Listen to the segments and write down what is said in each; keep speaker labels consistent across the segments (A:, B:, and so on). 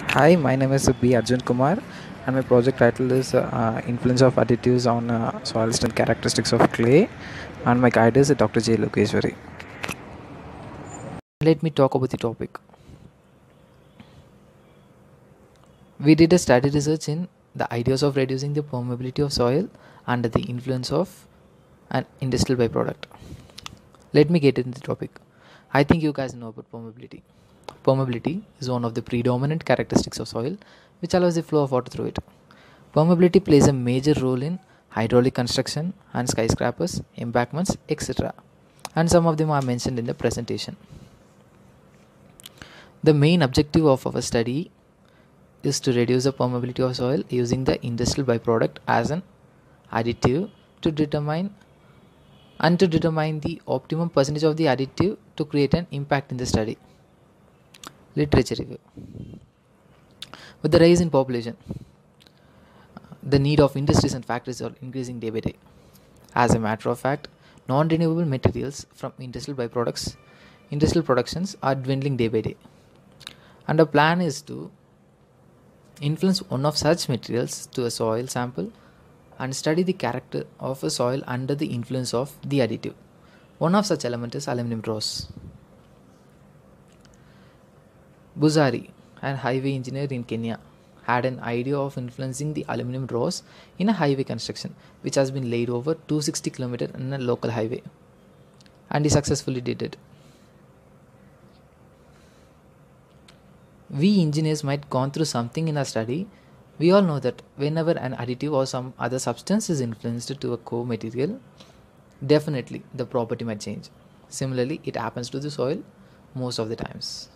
A: Hi, my name is B. Arjun Kumar, and my project title is Influence of Additives on Soil Strength Characteristics of Clay, and my guide is Dr. J. Lokeshwari.
B: Let me talk about the topic. We did a study research in the ideas of reducing the permeability of soil under the influence of an industrial byproduct. Let me get into the topic. I think you guys know about permeability. Permeability is one of the predominant characteristics of soil which allows the flow of water through it. Permeability plays a major role in hydraulic construction and skyscrapers, embankments, etc. And some of them are mentioned in the presentation. The main objective of our study is to reduce the permeability of soil using the industrial byproduct as an additive to determine the optimum percentage of the additive to create an impact in the study. Literature review. With the rise in population, the need of industries and factories are increasing day by day. As a matter of fact, non-renewable materials from industrial productions are dwindling day by day. And our plan is to influence one of such materials to a soil sample and study the character of a soil under the influence of the additive. One of such elements is aluminum dross. Buzari, an highway engineer in Kenya, had an idea of influencing the aluminum dross in a highway construction which has been laid over 260 km in a local highway, and he successfully did it. We engineers might gone through something in our study. We all know that whenever an additive or some other substance is influenced to a core material, definitely the property might change. Similarly, it happens to the soil most of the times.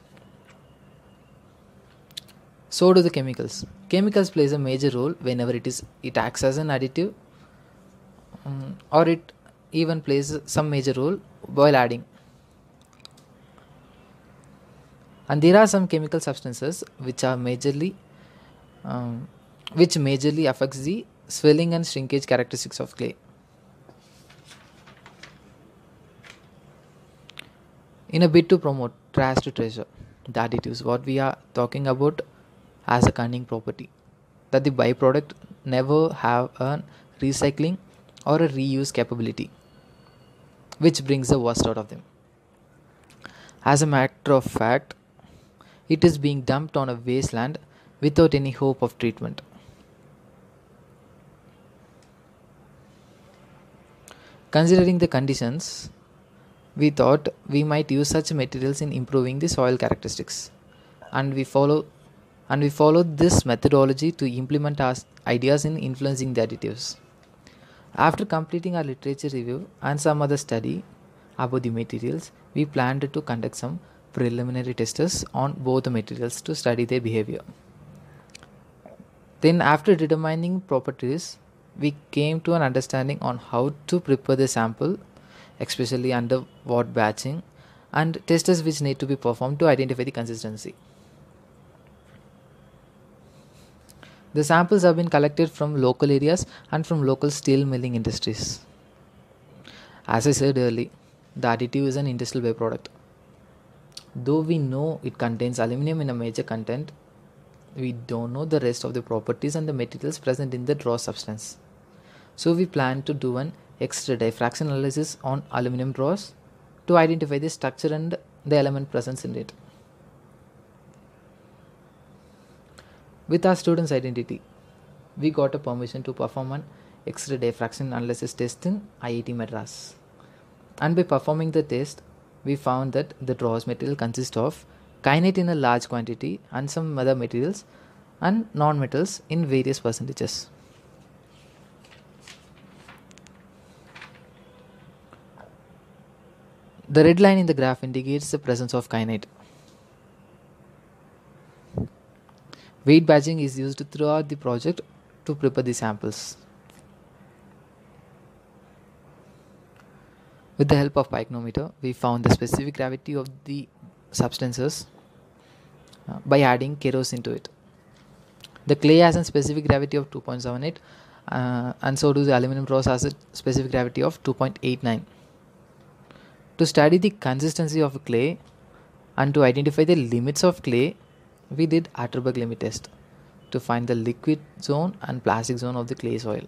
B: So do the chemicals. Chemicals plays a major role whenever it acts as an additive, or it even plays some major role while adding. And there are some chemical substances um, which majorly affects the swelling and shrinkage characteristics of clay. In a bid to promote trash to treasure, the additives what we are talking about as a cunning property that the byproduct never have a recycling or a reuse capability, which brings the worst out of them. As a matter of fact, it is being dumped on a wasteland without any hope of treatment. Considering the conditions, we thought we might use such materials in improving the soil characteristics, and we followed this methodology to implement our ideas in influencing the additives. After completing our literature review and some other study about the materials, we planned to conduct some preliminary tests on both the materials to study their behavior. Then, after determining properties, we came to an understanding on how to prepare the sample, especially under what batching, and tests which need to be performed to identify the consistency. The samples have been collected from local areas and from local steel milling industries. As I said earlier, the additive is an industrial byproduct. Though we know it contains aluminum in a major content, we don't know the rest of the properties and the materials present in the raw substance. So we plan to do an X-ray diffraction analysis on aluminum dross to identify the structure and the element present in it. With our students' identity, we got a permission to perform an X-ray diffraction analysis test in IIT Madras. And by performing the test, we found that the dross material consists of kainite in a large quantity and some other materials and non-metals in various percentages. The red line in the graph indicates the presence of kainite. Weight batching is used throughout the project to prepare the samples. With the help of pyknometer, we found the specific gravity of the substances by adding kerosene to it. The clay has a specific gravity of 2.78, and so do the aluminum dross has a specific gravity of 2.89. To study the consistency of clay and to identify the limits of clay, we did Atterberg limit test to find the liquid zone and plastic zone of the clay soil.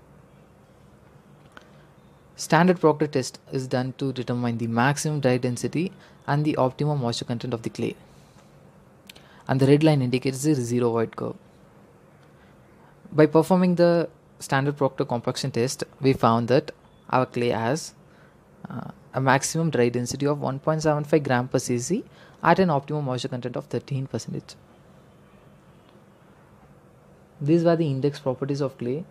B: Standard Proctor test is done to determine the maximum dry density and the optimum moisture content of the clay. And the red line indicates the zero void curve. By performing the Standard Proctor compaction test, we found that our clay has a maximum dry density of 1.75 gram per cc at an optimum moisture content of 13%. These were the index properties of clay.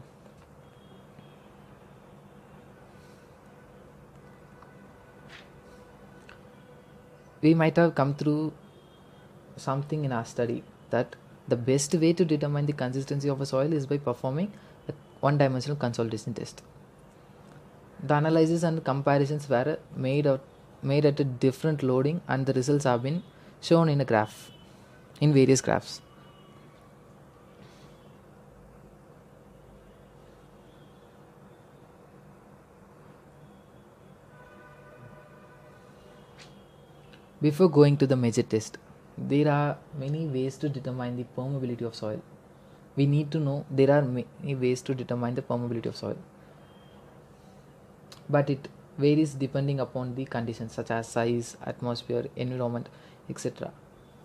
B: We might have come through something in our study that the best way to determine the consistency of a soil is by performing a one-dimensional consolidation test. The analysis and comparisons were made at a different loading, and the results have been shown in various graphs. Before going to the major test, there are many ways to determine the permeability of soil. We need to know there are many ways to determine the permeability of soil, but it varies depending upon the conditions such as size, atmosphere, environment, etc.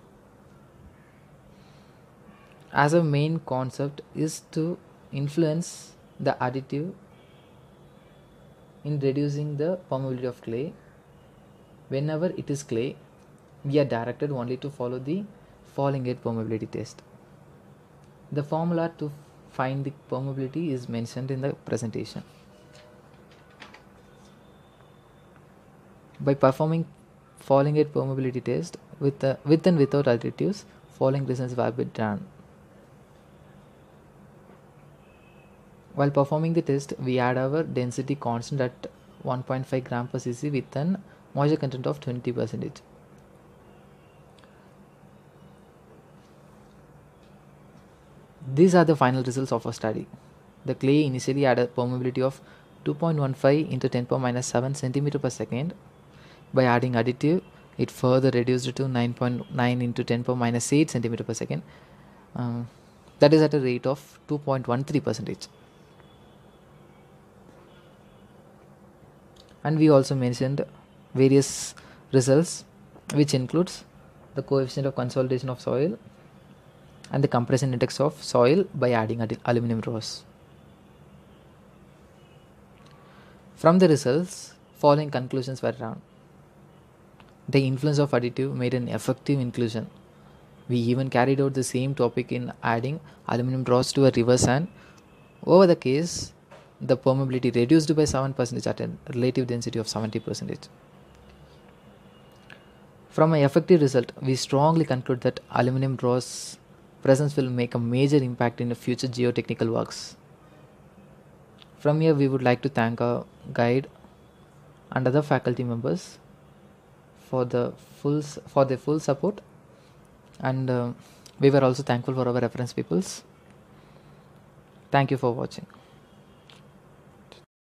B: As a main concept is to influence the additive in reducing the permeability of clay. Whenever it is clay, we are directed only to follow the falling edge permeability test. The formula to find the permeability is mentioned in the presentation. By performing falling edge permeability test with and without additives, following results were drawn. While performing the test, we had our density constant at 1.5 gram per cc with an moisture content of 20%. These are the final results of our study. The clay initially had a permeability of 2.15 into 10 power minus 7 centimeter per second. By adding additive, it further reduced to 9.9 into 10 power minus 8 centimeter per second. That is at a rate of 2.13%. And we also mentioned various results, which includes the coefficient of consolidation of soil and the compression index of soil by adding aluminum rows. From the results, following conclusions were drawn. The influence of additive made an effective inclusion. We even carried out the same topic in adding aluminum rods to a river sand. Over the case, the permeability reduced by 7% at a relative density of 70%. From an effective result, we strongly conclude that aluminum rods presence will make a major impact in the future geotechnical works. From here, we would like to thank our guide and other faculty members for their full support, and we were also thankful for our reference peoples. Thank you for watching.